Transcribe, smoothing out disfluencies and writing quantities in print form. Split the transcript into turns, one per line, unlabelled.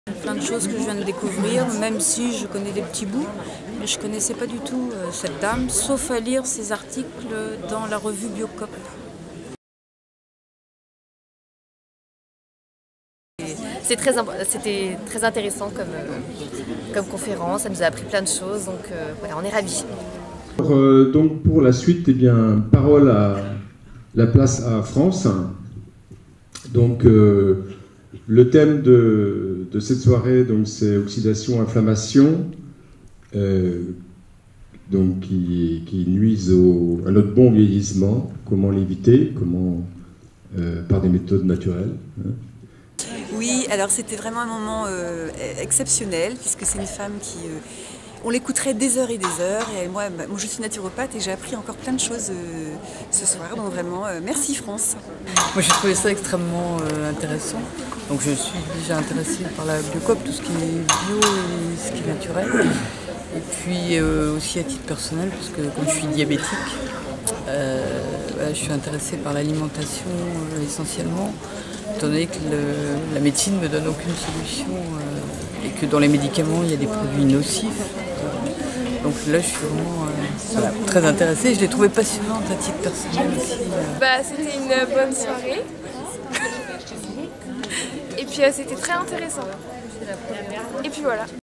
Plein de choses que je viens de découvrir, même si je connais des petits bouts, mais je ne connaissais pas du tout cette dame, sauf à lire ses articles dans la revue Biocop.
C'était très intéressant comme conférence, ça nous a appris plein de choses, donc voilà, on est ravis.
Donc pour la suite, eh bien, parole à la place à France. Donc le thème de cette soirée, donc c'est oxydation-inflammation, donc qui nuisent à notre bon vieillissement. Comment l'éviter, par des méthodes naturelles.
Oui, alors c'était vraiment un moment exceptionnel, puisque c'est une femme qui... on l'écouterait des heures et des heures, et moi je suis naturopathe et j'ai appris encore plein de choses ce soir, donc vraiment merci France.
Moi j'ai trouvé ça extrêmement intéressant, donc je suis déjà intéressée par la Biocop, tout ce qui est bio et ce qui est naturel, et puis aussi à titre personnel, parce que comme je suis diabétique, je suis intéressée par l'alimentation essentiellement, étant donné que la médecine ne me donne aucune solution et que dans les médicaments il y a des produits nocifs. Donc là je suis vraiment très intéressée, je l'ai trouvée passionnante à titre personnel aussi.
C'était une bonne soirée et puis c'était très intéressant. Et puis voilà.